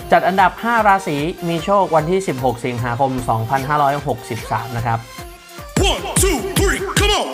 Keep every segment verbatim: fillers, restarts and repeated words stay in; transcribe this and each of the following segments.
จัดอันดับห้าราศีมีโชควันที่สิบหกสิงหาคมสองพันห้าร้อยหกสิบสามนะครับ one two three come on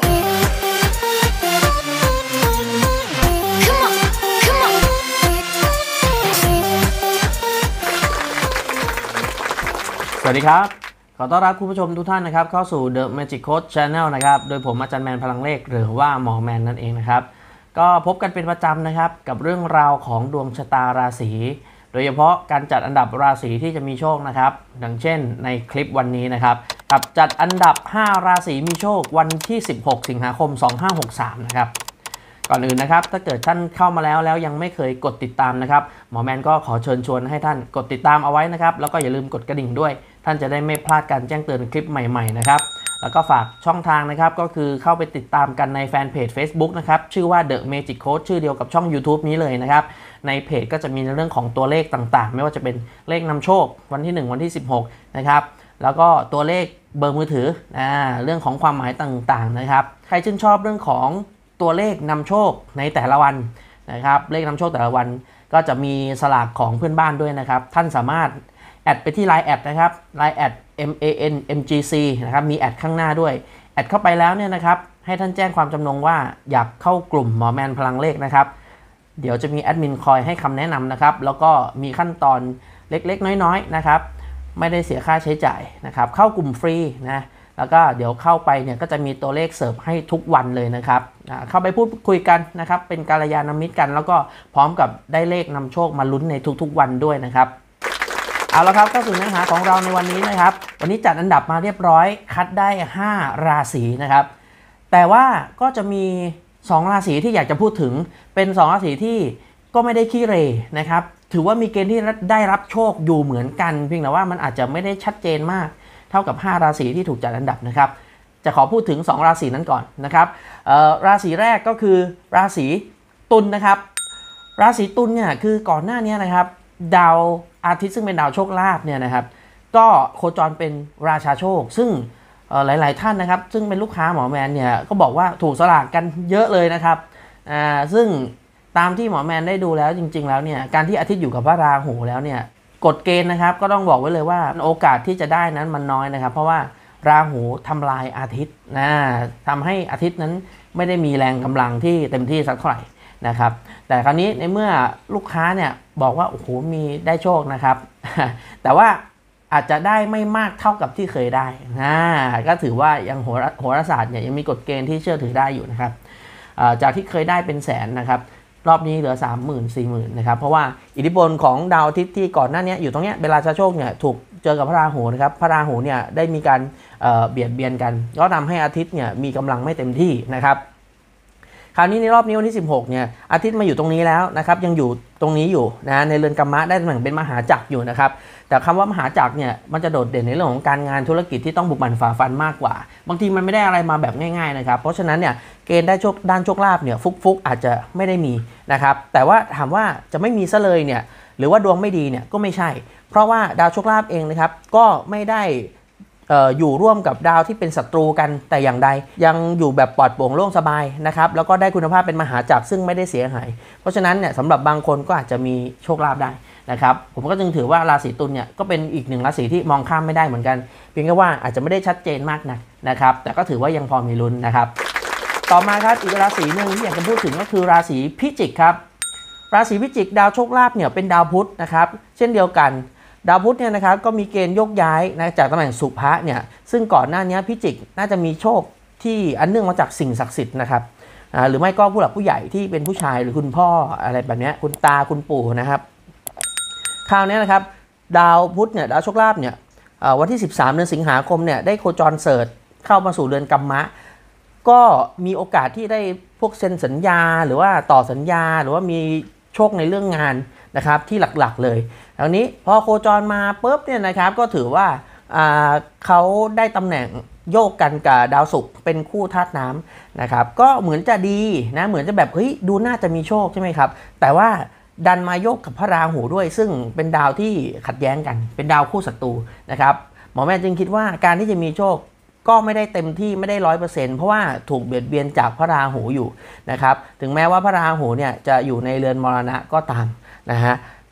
สวัสดีครับขอต้อนรับคุณผู้ชมทุกท่านนะครับเข้าสู่ The Magic Coach Channel นะครับโดยผมอาจารย์แมนพลังเลขหรือว่าหมอแมนนั่นเองนะครับก็พบกันเป็นประจำนะครับกับเรื่องราวของดวงชะตาราศีโดยเฉพาะการจัดอันดับราศีที่จะมีโชคนะครับดังเช่นในคลิปวันนี้นะครับกับจัดอันดับห้าราศีมีโชควันที่สิบหกสิงหาคมสองพันห้าร้อยหกสิบสามนะครับก่อนอื่นนะครับถ้าเกิดท่านเข้ามาแล้วแล้วยังไม่เคยกดติดตามนะครับหมอแมนก็ขอเชิญชวนให้ท่านกดติดตามเอาไว้นะครับแล้วก็อย่าลืมกดกระดิ่งด้วยท่านจะได้ไม่พลาดการแจ้งเตือนคลิปใหม่ๆนะครับแล้วก็ฝากช่องทางนะครับก็คือเข้าไปติดตามกันในแฟนเพจ Facebook นะครับชื่อว่า The Magic Coach ชื่อเดียวกับช่อง YouTube นี้เลยนะครับในเพจก็จะมีในเรื่องของตัวเลขต่างๆไม่ว่าจะเป็นเลขนำโชควันที่หนึ่งวันที่สิบหกนะครับแล้วก็ตัวเลขเบอร์มือถืออ่าเรื่องของความหมายต่างๆนะครับใครชื่นชอบเรื่องของตัวเลขนำโชคในแต่ละวันนะครับเลขนำโชคแต่ละวันก็จะมีสลากของเพื่อนบ้านด้วยนะครับท่านสามารถแอดไปที่ ไลน์ แอดนะครับ ไลน์ แอด เอ็ม เอ เอ็น เอ็ม จี ซี นะครับมีแอดข้างหน้าด้วยแอดเข้าไปแล้วเนี่ยนะครับให้ท่านแจ้งความจำนงว่าอยากเข้ากลุ่มหมอแมนพลังเลขนะครับเดี๋ยวจะมีแอดมินคอยให้คำแนะนำนะครับแล้วก็มีขั้นตอนเล็กๆน้อยๆนะครับไม่ได้เสียค่าใช้จ่ายนะครับเข้ากลุ่มฟรีนะแล้วก็เดี๋ยวเข้าไปเนี่ยก็จะมีตัวเลขเสิร์ฟให้ทุกวันเลยนะครับเข้าไปพูดคุยกันนะครับเป็นกัลยาณมิตรกันแล้วก็พร้อมกับได้เลขนำโชคมาลุ้นในทุกๆวันด้วยนะครับเอาละครับก็สู่เนื้อหาของเราในวันนี้นะครับวันนี้จัดอันดับมาเรียบร้อยคัดได้ห้าราศีนะครับแต่ว่าก็จะมีสองราศีที่อยากจะพูดถึงเป็นสองราศีที่ก็ไม่ได้ขี้เรนะครับถือว่ามีเกณฑ์ที่ได้รับโชคอยู่เหมือนกันเพียงแต่ว่ามันอาจจะไม่ได้ชัดเจนมากเท่ากับห้าราศีที่ถูกจัดอันดับนะครับจะขอพูดถึงสองราศีนั้นก่อนนะครับราศีแรกก็คือราศีตุลนะครับราศีตุลเนี่ยคือก่อนหน้านี้นะครับดาวอาทิตย์ซึ่งเป็นดาวโชคลาภเนี่ยนะครับก็โคจรเป็นราชาโชคซึ่งหลายๆท่านนะครับซึ่งเป็นลูกค้าหมอแมนเนี่ยก็บอกว่าถูกสลากกันเยอะเลยนะครับอ่าซึ่งตามที่หมอแมนได้ดูแล้วจริงๆแล้วเนี่ยการที่อาทิตย์อยู่กับพระราหูแล้วเนี่ยกฎเกณฑ์นะครับก็ต้องบอกไว้เลยว่าโอกาสที่จะได้นั้นมันน้อยนะครับเพราะว่าราหูทำลายอาทิตย์นะทำให้อาทิตย์นั้นไม่ได้มีแรงกำลังที่เต็มที่สักเท่าไหร่นะครับแต่คราวนี้ในเมื่อลูกค้าเนี่ยบอกว่าโอ้โหมีได้โชคนะครับแต่ว่าอาจจะได้ไม่มากเท่ากับที่เคยได้นะก็ถือว่ายังโหราโหราศาสตร์เนี่ยยังมีกฎเกณฑ์ที่เชื่อถือได้อยู่นะครับจากที่เคยได้เป็นแสนนะครับรอบนี้เหลือ สามหมื่น สี่หมื่น นะครับเพราะว่าอิทธิพลของดาวอาทิตย์ที่ก่อนหน้านี้อยู่ตรงเนี้ยเวลาราชาโชคเนี่ยถูกเจอกับพระราหูนะครับพระราหูเนี่ยได้มีการเอ่อเบียดเบียนกันก็ทำให้อาทิตย์เนี่ยมีกำลังไม่เต็มที่นะครับคราวนี้ในรอบนี้วันที่สิบหกเนี่ยอาทิตย์มาอยู่ตรงนี้แล้วนะครับยังอยู่ตรงนี้อยู่นะในเรือนกัมมะได้ตำแหน่งเป็นมหาจักรอยู่นะครับแต่คำว่ามหาจักรเนี่ยมันจะโดดเด่นในเรื่องของการงานธุรกิจที่ต้องบุกบั่นฝ่าฟันมากกว่าบางทีมันไม่ได้อะไรมาแบบง่ายๆนะครับเพราะฉะนั้นเนี่ยเกณฑ์ได้โชคด้านโชคลาภเนี่ยฟุกๆอาจจะไม่ได้มีนะครับแต่ว่าถามว่าจะไม่มีซะเลยเนี่ยหรือว่าดวงไม่ดีเนี่ยก็ไม่ใช่เพราะว่าดาวโชคลาภเองนะครับก็ไม่ได้เอ่ออยู่ร่วมกับดาวที่เป็นศัตรูกันแต่อย่างใดยังอยู่แบบปลอดโปร่งโล่งสบายนะครับแล้วก็ได้คุณภาพเป็นมหาจักรซึ่งไม่ได้เสียหายเพราะฉะนั้นเนี่ยสำหรับบางคนก็อาจจะมีโชคลาภได้นะครับผมก็จึงถือว่าราศีตุลเนี่ยก็เป็นอีกหนึ่งราศีที่มองข้ามไม่ได้เหมือนกันเพียงแค่ว่าอาจจะไม่ได้ชัดเจนมากนักนะครับแต่ก็ถือว่ายังพอมีลุ้นนะครับต่อมาครับอีกราศีหนึ่งที่อยากจะพูดถึงก็คือราศีพิจิกครับราศีพิจิกดาวโชคลาภเนี่ยเป็นดาวพุธนะครับเช่นเดียวกันดาวพุธเนี่ยนะครับก็มีเกณฑ์โยกย้ายนะจากตำแหน่งสุภะเนี่ยซึ่งก่อนหน้านี้พิจิกน่าจะมีโชคที่อันเนื่องมาจากสิ่งศักดิ์สิทธิ์นะครับหรือไม่ก็ผู้หลักผู้ใหญ่ที่เป็นผู้ชายหรือคุณพ่ออะไรแบบนี้คุณตาคุณปู่นะครับคราวนี้นะครับดาวพุธเนี่ยดาวโชคลาภเนี่ยวันที่สิบสามเดือนสิงหาคมเนี่ยได้โคจรเสริฐเข้ามาสู่เรือนกัมมะก็มีโอกาสที่ได้พวกเซ็นสัญญาหรือว่าต่อสัญญาหรือว่ามีโชคในเรื่องงานนะครับที่หลักๆเลยตอนนี้พอโคจรมาปุ๊บเนี่ยนะครับก็ถือว่าเขาได้ตำแหน่งโยกกันกับดาวศุกร์เป็นคู่ธาตุน้ำนะครับก็เหมือนจะดีนะเหมือนจะแบบเฮ้ยดูน่าจะมีโชคใช่ไหมครับแต่ว่าดันมาโยกกับพระราหูด้วยซึ่งเป็นดาวที่ขัดแย้งกันเป็นดาวคู่ศัตรูนะครับหมอแม่จึงคิดว่าการที่จะมีโชคก็ไม่ได้เต็มที่ไม่ได้ร้อยเปอร์เซ็นต์เพราะว่าถูกเบียดเบียนจากพระราหูอยู่นะครับถึงแม้ว่าพระราหูเนี่ยจะอยู่ในเรือนมรณะก็ตามนะฮะ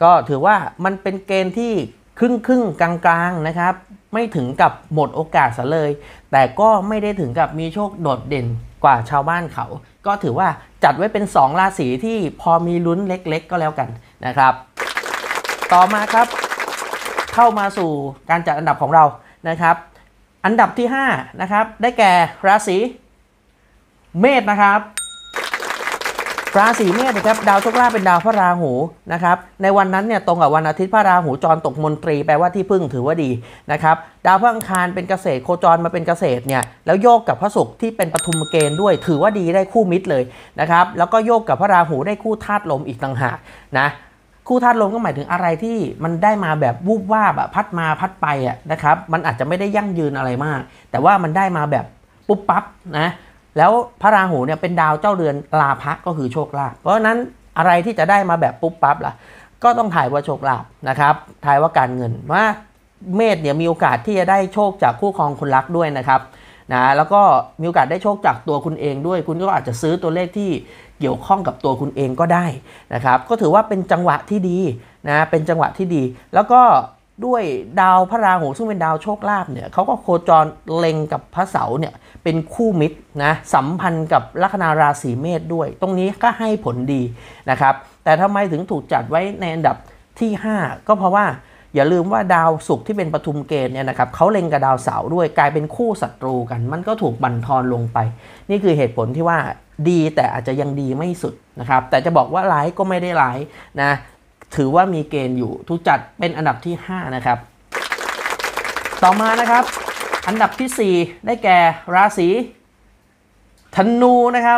ก็ถือว่ามันเป็นเกณฑ์ที่ครึ่งครึ่งกลางๆนะครับไม่ถึงกับหมดโอกาสซะเลยแต่ก็ไม่ได้ถึงกับมีโชคโดดเด่นกว่าชาวบ้านเขาก็ถือว่าจัดไว้เป็นสองราศีที่พอมีลุ้นเล็กๆก็แล้วกันนะครับต่อมาครับเข้ามาสู่การจัดอันดับของเรานะครับอันดับที่ห้านะครับได้แก่ราศีเมษนะครับราศีเมษนะครับดาวโชคลาภเป็นดาวพระราหูนะครับในวันนั้นเนี่ยตรงกับวันอาทิตย์พระราหูจรตกมนตรีแปลว่าที่พึ่งถือว่าดีนะครับดาวพระอังคารเป็นเกษตรโคจรมาเป็นเกษตรเนี่ยแล้วโยกกับพระศุกร์ที่เป็นปฐุมเกณฑ์ด้วยถือว่าดีได้คู่มิตรเลยนะครับแล้วก็โยกกับพระราหูได้คู่ธาตุลมอีกต่างหากนะคู่ธาตุลมก็หมายถึงอะไรที่มันได้มาแบบวูบวาบอะพัดมาพัดไปอะนะครับมันอาจจะไม่ได้ยั่งยืนอะไรมากแต่ว่ามันได้มาแบบปุ๊บปั๊บนะแล้วพระราหูเนี่ยเป็นดาวเจ้าเรือนลาภะก็คือโชคลาภเพราะฉะนั้นอะไรที่จะได้มาแบบปุ๊บปั๊บล่ะก็ต้องถ่ายว่าโชคลาภนะครับถ่ายว่าการเงินว่าเมษเนี่ยมีโอกาสที่จะได้โชคจากคู่ครองคนรักด้วยนะครับนะแล้วก็มีโอกาสได้โชคจากตัวคุณเองด้วยคุณก็อาจจะซื้อตัวเลขที่เกี่ยวข้องกับตัวคุณเองก็ได้นะครับก็ถือว่าเป็นจังหวะที่ดีนะเป็นจังหวะที่ดีแล้วก็ด้วยดาวพระราหูซึ่งเป็นดาวโชคลาภเนี่ยเขาก็โคจรเล็งกับพระเสาร์เนี่ยเป็นคู่มิตรนะสัมพันธ์กับลัคนาราศีเมษด้วยตรงนี้ก็ให้ผลดีนะครับแต่ทำไมถึงถูกจัดไว้ในอันดับที่ห้าก็เพราะว่าอย่าลืมว่าดาวศุกร์ที่เป็นปฐุมเกณฑ์เนี่ยนะครับเขาเล็งกับดาวเสาร์ด้วยกลายเป็นคู่ศัตรูกันมันก็ถูกบั่นทอนลงไปนี่คือเหตุผลที่ว่าดีแต่อาจจะยังดีไม่สุดนะครับแต่จะบอกว่าร้ายก็ไม่ได้ร้ายนะถือว่ามีเกณฑ์อยู่ถูกจัดเป็นอันดับที่ห้านะครับต่อมานะครับอันดับที่สี่ได้แก่ราศีธนูนะครับ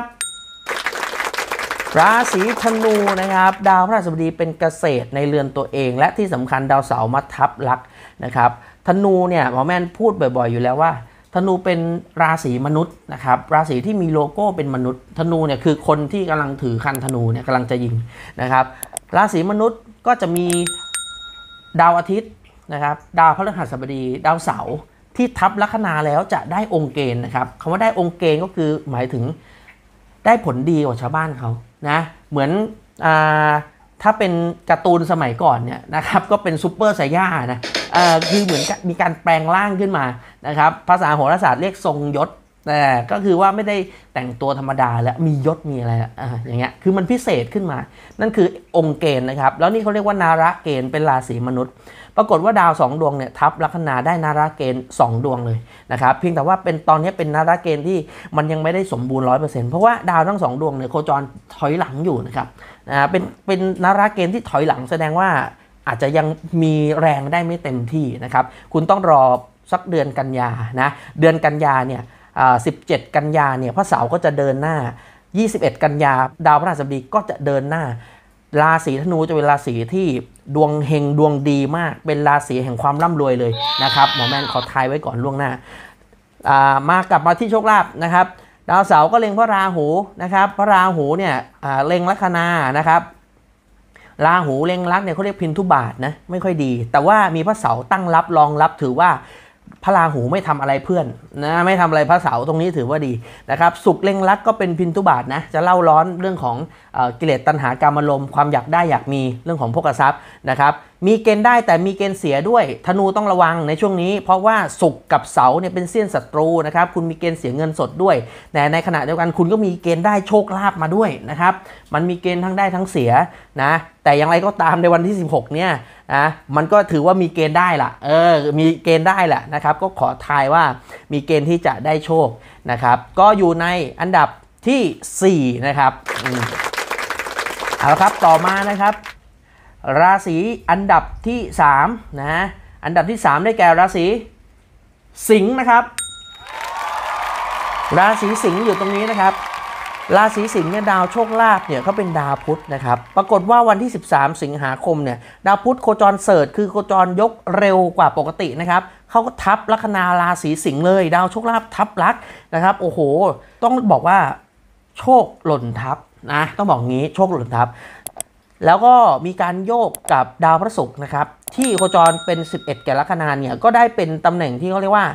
ราศีธนูนะครับดาวพฤหัสบดีเป็นเกษตรในเรือนตัวเองและที่สำคัญดาวเสาร์มาทับลักษณ์นะครับธนูเนี่ยหมอแม่นพูดบ่อยๆอยู่แล้วว่าธนูเป็นราศีมนุษย์นะครับราศีที่มีโลโก้เป็นมนุษย์ธนูเนี่ยคือคนที่กำลังถือคันธนูเนี่ยกำลังจะยิงนะครับราศีมนุษย์ก็จะมีดาวอาทิตย์นะครับดาวพฤหัสบดีดาวเสาร์ที่ทับลัคนาแล้วจะได้องค์เกณฑ์นะครับคำว่าได้องค์เกณฑ์ก็คือหมายถึงได้ผลดีกว่าชาวบ้านเขานะเหมือนอ่าถ้าเป็นการ์ตูนสมัยก่อนเนี่ยนะครับก็เป็นซูเปอร์ไซย่านะเอ่อคือเหมือนมีการแปลงร่างขึ้นมานะครับภาษาโหราศาสตร์เรียกทรงยศแต่ก็คือว่าไม่ได้แต่งตัวธรรมดาแล้วมียศมีอะไรอ่าอย่างเงี้ยคือมันพิเศษขึ้นมานั่นคือองค์เกณฑ์นะครับแล้วนี่เขาเรียกว่านาระเกณฑ์เป็นราศีมนุษย์ปรากฏว่าดาวสองดวงเนี่ยทับลัคนาได้นาราเกณฑ์สองดวงเลยนะครับเพียงแต่ว่าเป็นตอนนี้เป็นนาราเกณฑ์ที่มันยังไม่ได้สมบูรณ์ ร้อยเปอร์เซ็นต์ เพราะว่าดาวทั้งสองดวงเนี่ยโคจรถอยหลังอยู่นะครับนะเป็นเป็นนาราเกณฑ์ที่ถอยหลังแสดงว่าอาจจะยังมีแรงได้ไม่เต็มที่นะครับคุณต้องรอสักเดือนกันยานะเดือนกันยาเนี่ยสิบเจ็ดกันยาเนี่ยพระเสาร์ก็จะเดินหน้ายี่สิบเอ็ดกันยาดาวพฤหัสบดีก็จะเดินหน้าราศีธนูจะเป็นราศีที่ดวงเฮงดวงดีมากเป็นราศีแห่งความร่ำรวยเลยนะครับหมอแม่นขอทายไว้ก่อนล่วงหน้ามากลับมาที่โชคลาภนะครับดาวเสาร์ก็เล็งพระราหูนะครับพระราหูเนี่ยเล็งลัคนานะครับราหูเล็งลักเนี่ยเขาเรียกพินทุบาทนะไม่ค่อยดีแต่ว่ามีพระเสาร์ตั้งรับรองรับถือว่าพระราหูไม่ทำอะไรเพื่อนนะไม่ทำอะไรพระเสาร์ตรงนี้ถือว่าดีนะครับศุกร์เล็งลักก็เป็นพินทุบาทนะจะเล่าร้อนเรื่องของเอ่อกิเลสตัณหากามารมณ์ความอยากได้อยากมีเรื่องของโภคทรัพย์นะครับมีเกณฑ์ได้แต่มีเกณฑ์เสียด้วยธนูต้องระวังในช่วงนี้เพราะว่าศุกร์กับเสาร์เนี่ยเป็นเสี้ยนศัตรูนะครับคุณมีเกณฑ์เสียเงินสดด้วยแต่ในขณะเดียวกันคุณก็มีเกณฑ์ได้โชคลาภมาด้วยนะครับมันมีเกณฑ์ทั้งได้ทั้งเสียนะแต่อย่างไรก็ตามในวันที่สิบหกเนี่ยนะมันก็ถือว่ามีเกณฑ์ได้ละเออมีเกณฑ์ได้แหละนะครับก็ขอทายว่ามีเกณฑ์ที่จะได้โชคนะครับก็อยู่ในอันดับที่สี่นะครับเอาละครับต่อมานะครับราศีอันดับที่สามนะอันดับที่สามได้แก่ราศีสิงห์นะครับราศีสิงห์อยู่ตรงนี้นะครับราศีสิงห์เนี่ยดาวโชคลาภเนี่ยเขาเป็นดาวพุธนะครับปรากฏว่าวันที่สิบสามสิงหาคมเนี่ยดาวพุธโคจรเสริฐคือโคจรยกเร็วกว่าปกตินะครับเขาก็ทับลัคนาราศีสิงห์เลยดาวโชคลาภทับลักษณ์นะครับโอ้โหต้องบอกว่าโชคหล่นทับนะต้องบอกงี้โชคหล่นทับแล้วก็มีการโยกกับดาวพฤหัสนะครับที่โคจรเป็นสิบเอ็ดแก่ลัคนาเนี่ยก็ได้เป็นตำแหน่งที่เขาเรียกว่า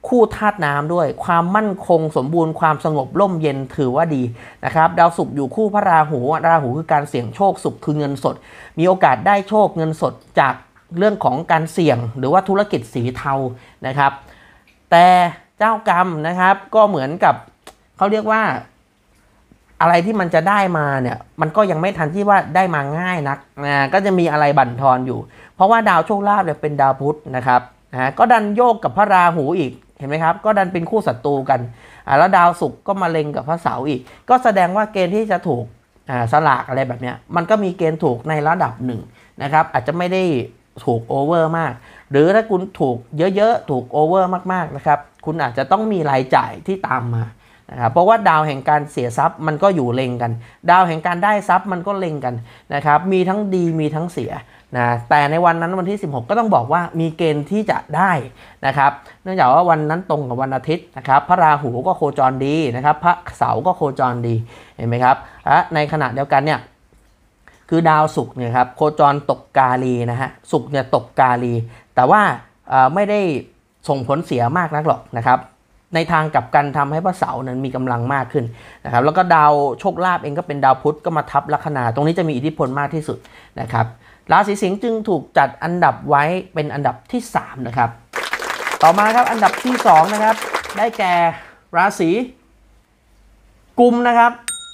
คู่ธาตุน้ำด้วยความมั่นคงสมบูรณ์ความสงบร่มเย็นถือว่าดีนะครับดาวศุกร์อยู่คู่พระราหูราหูคือการเสี่ยงโชคศุกร์คือเงินสดมีโอกาสได้โชคเงินสดจากเรื่องของการเสี่ยงหรือว่าธุรกิจสีเทานะครับแต่เจ้ากรรมนะครับก็เหมือนกับเขาเรียกว่าอะไรที่มันจะได้มาเนี่ยมันก็ยังไม่ทันที่ว่าได้มาง่ายนักนะก็จะมีอะไรบั่นทอนอยู่เพราะว่าดาวโชคลาภเนี่ยเป็นดาวพุธนะครับนะก็ดันโยกกับพระราหูอีกเห็นไหมครับก็ดันเป็นคู่ศัตรูกันอ่าแล้วดาวศุกร์ก็มาเล็งกับพระเสาร์อีกก็แสดงว่าเกณฑ์ที่จะถูกอ่าสลากอะไรแบบเนี้ยมันก็มีเกณฑ์ถูกในระดับหนึ่งนะครับอาจจะไม่ได้ถูกโอเวอร์มากหรือถ้าคุณถูกเยอะๆถูกโอเวอร์มากๆนะครับคุณอาจจะต้องมีรายจ่ายที่ตามมานะครับเพราะว่าดาวแห่งการเสียทรัพย์มันก็อยู่เล็งกันดาวแห่งการได้ทรัพย์มันก็เล็งกันนะครับมีทั้งดีมีทั้งเสียนะแต่ในวันนั้นวันที่สิบหกก็ต้องบอกว่ามีเกณฑ์ที่จะได้นะครับเนื่องจากว่าวันนั้นตรงกับวันอาทิตย์นะครับพระราหูก็โคจรดีนะครับพระเสาร์ก็โคจรดีเห็นไหมครับและในขณะเดียวกันเนี่ยคือดาวศุกร์เนี่ยครับโคจรตกกาลีนะฮะศุกร์เนี่ยตกกาลีแต่ว่าไม่ได้ส่งผลเสียมากนักหรอกนะครับในทางกลับกันทำให้พระเสาร์นั้นมีกำลังมากขึ้นนะครับแล้วก็ดาวโชคลาภเองก็เป็นดาวพุธก็มาทับลัคนาตรงนี้จะมีอิทธิพลมากที่สุดนะครับราศีสิงห์จึงถูกจัดอันดับไว้เป็นอันดับที่สามนะครับต่อมาครับอันดับที่สองนะครับได้แก่ราศีกุมนะครับ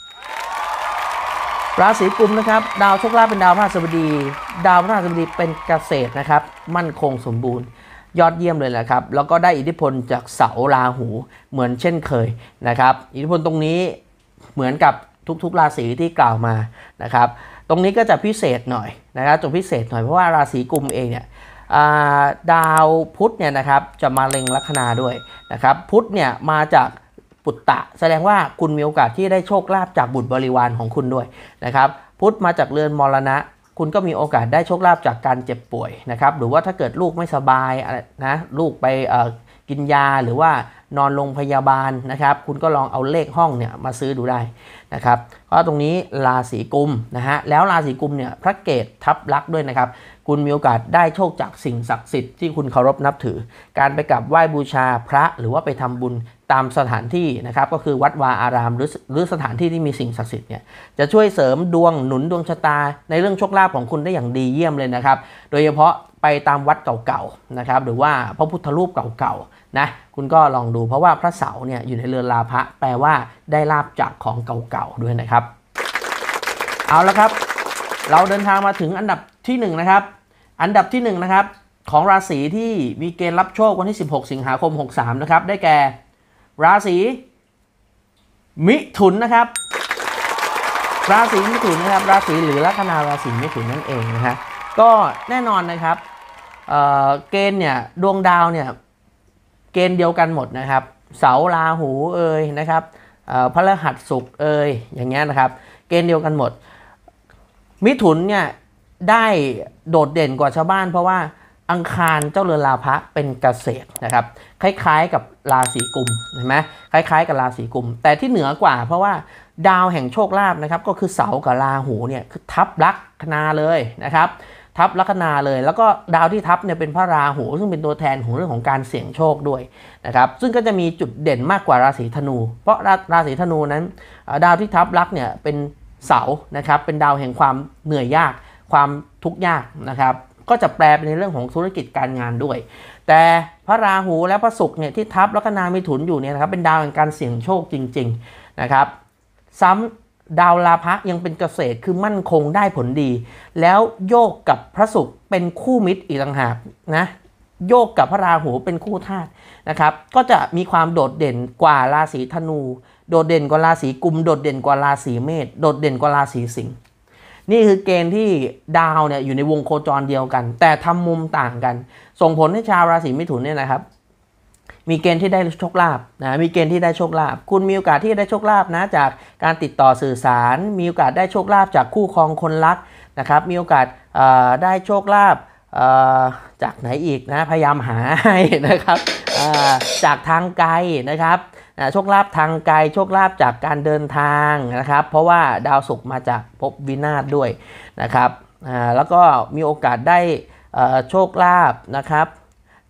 ราศีกุมนะครับดาวโชคลาภเป็นดาวพฤหัสบดีดาวพฤหัสบดีเป็นเกษตรนะครับมั่นคงสมบูรณ์ยอดเยี่ยมเลยแหละครับแล้วก็ได้อิทธิพลจากเสาราหูเหมือนเช่นเคยนะครับอิทธิพลตรงนี้เหมือนกับทุกๆราศีที่กล่าวมานะครับตรงนี้ก็จะพิเศษหน่อยนะครับจะพิเศษหน่อยเพราะว่าราศีกุมเองเนี่ยดาวพุธเนี่ยนะครับจะมาเล็งลัคนาด้วยนะครับพุธเนี่ยมาจากปุตตะแสดงว่าคุณมีโอกาสที่ได้โชคลาภจากบุตรบริวารของคุณด้วยนะครับพุธมาจากเรือนมรณะคุณก็มีโอกาสได้โชคลาภจากการเจ็บป่วยนะครับหรือว่าถ้าเกิดลูกไม่สบายนะลูกไปกินยาหรือว่านอนโรงพยาบาลนะครับคุณก็ลองเอาเลขห้องเนี่ยมาซื้อดูได้นะครับก็ตรงนี้ราศีกุมนะฮะแล้วราศีกุมเนี่ยพระเกศทับลักษณ์ด้วยนะครับคุณมีโอกาสได้โชคจากสิ่งศักดิ์สิทธิ์ที่คุณเคารพนับถือการไปกราบไหว้บูชาพระหรือว่าไปทำบุญตามสถานที่นะครับก็คือวัดวาอารามหรือหรือสถานที่ที่มีสิ่งศักดิ์สิทธิ์เนี่ยจะช่วยเสริมดวงหนุนดวงชะตาในเรื่องโชคลาภของคุณได้อย่างดีเยี่ยมเลยนะครับโดยเฉพาะไปตามวัดเก่าๆนะครับหรือว่าพระพุทธรูปเก่าๆนะคุณก็ลองดูเพราะว่าพระเสาเนี่ยอยู่ในเรือนลาภะแปลว่าได้ลาภจากของเก่าๆด้วยนะครับเอาละครับเราเดินทางมาถึงอันดับที่หนึ่งนะครับอันดับที่หนึ่งนะครับของราศีที่มีเกณฑ์รับโชควันที่สิบหกสิงหาคมหกสามนะครับได้แก่ราศีมิถุนนะครับราศีมิถุนนะครับราศีหรือลัคนาราศีมิถุนนั่นเองนะฮะก็แน่นอนนะครับ เ, เกณฑ์เนี่ยดวงดาวเนี่ยเกณฑ์เดียวกันหมดนะครับเสาราหูเอ่ยนะครับพฤหัสศุกร์เอ่ยอย่างเงี้ยนะครับเกณฑ์เดียวกันหมดมิถุนเนี่ยได้โดดเด่นกว่าชาวบ้านเพราะว่าอังคารเจ้าเรือนลาภะเป็นเกษตรนะครับคล้ายๆกับราศีกุมเห็นไหมคล้ายๆกับราศีกุมแต่ที่เหนือกว่าเพราะว่าดาวแห่งโชคลาภนะครับก็คือเสากับราหูเนี่ยคือทับลัคนาเลยนะครับทับลัคนาเลยแล้วก็ดาวที่ทับเนี่ยเป็นพระราหูซึ่งเป็นตัวแทนของเรื่องของการเสี่ยงโชคด้วยนะครับซึ่งก็จะมีจุดเด่นมากกว่าราศีธนู เพราะราศีธนูนั้นดาวที่ทับลัคเนี่ยเป็นเสานะครับเป็นดาวแห่งความเหนื่อยยากความทุกข์ยากนะครับก็จะแปลเป็นในเรื่องของธุรกิจการงานด้วยแต่พระราหูและพระศุกร์เนี่ยที่ทับลัคนามิถุนอยู่เนี่ยนะครับเป็นดาวแห่งการเสี่ยงโชคจริงๆนะครับซ้ำดาวราพะยังเป็นเกษตรคือมั่นคงได้ผลดีแล้วโยกกับพระศุกร์เป็นคู่มิตรอีกต่างหากนะโยกกับพระราหูเป็นคู่ธาตุนะครับก็จะมีความโดดเด่นกว่าราศีธนูโดดเด่นกว่าราศีกุมโดดเด่นกว่าราศีเมษโดดเด่นกว่าราศีสิงห์นี่คือเกณฑ์ที่ดาวเนี่ยอยู่ในวงโคจรเดียวกันแต่ทำมุมต่างกันส่งผลให้ชาวราศีมิถุนเนี่ยนะครับมีเกณฑ์ที่ได้โชคลาภนะมีเกณฑ์ที่ได้โชคลาภคุณมีโอกาสที่ได้โชคลาภนะจากการติดต่อสื่อสารมีโอกาสได้โชคลาภจากคู่ครองคนรักนะครับมีโอกาสได้โชคลาภจากไหนอีกนะพยายามหาให้นะครับจากทางไกลนะครับโชคลาภทางไกลโชคลาภจากการเดินทางนะครับเพราะว่าดาวศุกร์มาจากภพวินาศด้วยนะครับแล้วก็มีโอกาสได้โชคลาภนะครับ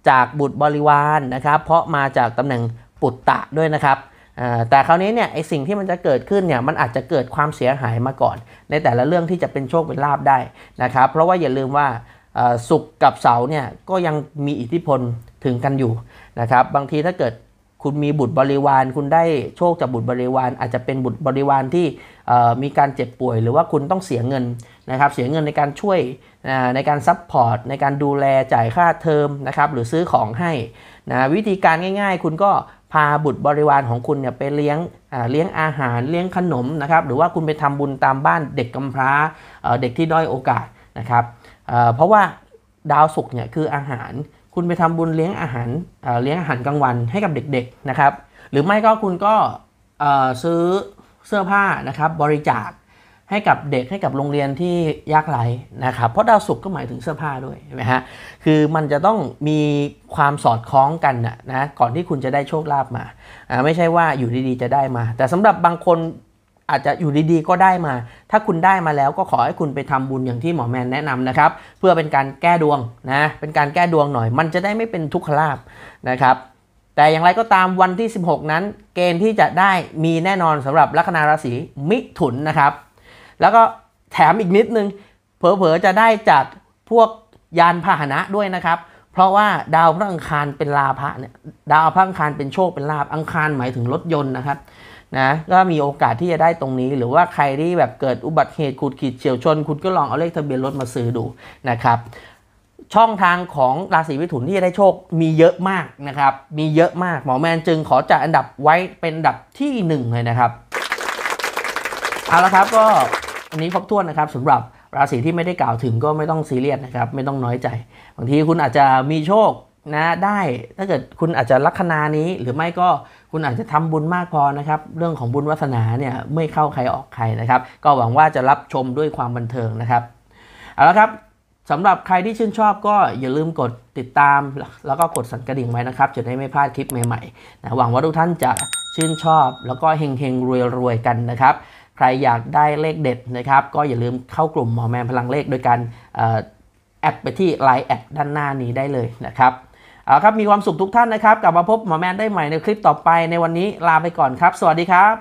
จากบุตรบริวารนะครับเพราะมาจากตำแหน่งปุตตะด้วยนะครับแต่คราวนี้เนี่ยไอสิ่งที่มันจะเกิดขึ้นเนี่ยมันอาจจะเกิดความเสียหายมาก่อนในแต่ละเรื่องที่จะเป็นโชคเป็นลาภได้นะครับเพราะว่าอย่าลืมว่าศุกร์กับเสาร์เนี่ยก็ยังมีอิทธิพลถึงกันอยู่นะครับบางทีถ้าเกิดคุณมีบุตรบริวารคุณได้โชคจากบุตรบริวารอาจจะเป็นบุตรบริวารที่มีการเจ็บป่วยหรือว่าคุณต้องเสียเงินนะครับเสียเงินในการช่วยในการซัพพอร์ตในการดูแลจ่ายค่าเทอมนะครับหรือซื้อของให้นะวิธีการง่ายๆคุณก็พาบุตรบริวารของคุณเนี่ยไปเลี้ยงเลี้ยงอาหารเลี้ยงขนมนะครับหรือว่าคุณไปทำบุญตามบ้านเด็กกำพร้าเด็กที่ด้อยโอกาสนะครับเพราะว่าดาวศุกร์เนี่ยคืออาหารคุณไปทำบุญเลี้ยงอาหารเลี้ยงอาหารกลางวันให้กับเด็กๆนะครับหรือไม่ก็คุณก็ซื้อเสื้อผ้านะครับบริจาคให้กับเด็กให้กับโรงเรียนที่ยากไร้นะครับเพราะดาวศุกร์ก็หมายถึงเสื้อผ้าด้วยใช่ไหมฮะคือมันจะต้องมีความสอดคล้องกันนะนะก่อนที่คุณจะได้โชคลาภมาไม่ใช่ว่าอยู่ดีๆจะได้มาแต่สำหรับบางคนอาจจะอยู่ดีๆก็ได้มาถ้าคุณได้มาแล้วก็ขอให้คุณไปทำบุญอย่างที่หมอแมนแนะนำนะครับเพื่อเป็นการแก้ดวงนะเป็นการแก้ดวงหน่อยมันจะได้ไม่เป็นทุกขลาภนะครับแต่อย่างไรก็ตามวันที่สิบหกนั้นเกณฑ์ที่จะได้มีแน่นอนสำหรับลัคนาราศีมิถุนนะครับแล้วก็แถมอีกนิดนึงเผลอๆจะได้จากพวกยานพาหนะด้วยนะครับเพราะว่าดาวพระอังคารเป็นลาภะเนี่ยดาวพระอังคารเป็นโชคเป็นลาภอังคารหมายถึงรถยนต์นะครับนะก็มีโอกาสที่จะได้ตรงนี้หรือว่าใครที่แบบเกิดอุบัติเหตุขูดขีดเฉียวชนคุณก็ลองเอาเลขทะเบียนรถมาซื้อดูนะครับช่องทางของราศีมิถุนที่จะได้โชคมีเยอะมากนะครับมีเยอะมากหมอแมนจึงขอจัดอันดับไว้เป็นอันดับที่หนึ่งเลยนะครับเอาละครับก็อันนี้ครบถ้วนนะครับสำหรับราศีที่ไม่ได้กล่าวถึงก็ไม่ต้องซีเรียสนะครับไม่ต้องน้อยใจบางทีคุณอาจจะมีโชคนะได้ถ้าเกิดคุณอาจจะลัคนานี้หรือไม่ก็คุณอาจจะทำบุญมากพอนะครับเรื่องของบุญวาสนาเนี่ยไม่เข้าใครออกใครนะครับก็หวังว่าจะรับชมด้วยความบันเทิงนะครับเอาละครับสำหรับใครที่ชื่นชอบก็อย่าลืมกดติดตามแล้วก็กดสั่นกระดิ่งไว้นะครับจะได้ไม่พลาดคลิปใหม่ๆนะหวังว่าทุกท่านจะชื่นชอบแล้วก็เฮงๆรวยๆกันนะครับใครอยากได้เลขเด็ดนะครับก็อย่าลืมเข้ากลุ่มหมอแมนพลังเลขโดยการแอดไปที่ ไลน์ แอดด้านหน้านี้ได้เลยนะครับเอาครับมีความสุขทุกท่านนะครับกลับมาพบหมอแมนได้ใหม่ในคลิปต่อไปในวันนี้ลาไปก่อนครับสวัสดีครับ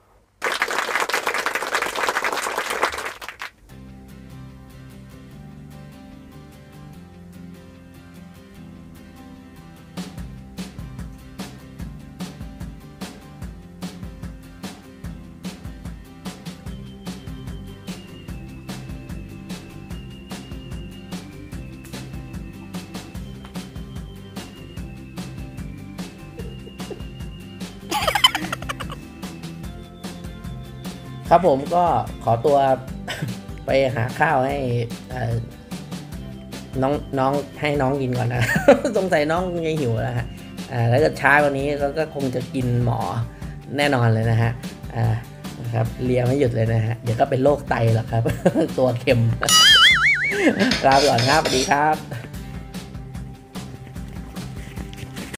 ครับผมก็ขอตัว ไปหาข้าวให้น้องน้องให้น้องกินก่อนนะ สงสัยน้องยังหิวแล้วฮะแล้วก็ช้ากว่านี้ก็คงจะกินหมอแน่นอนเลยนะฮะนะครับเลียไม่หยุดเลยนะฮะเดี๋ยวก็เป็นโรคไตหรอกครับ ตัวเค็ม ลาไปก่อนครับสวัสดีครับ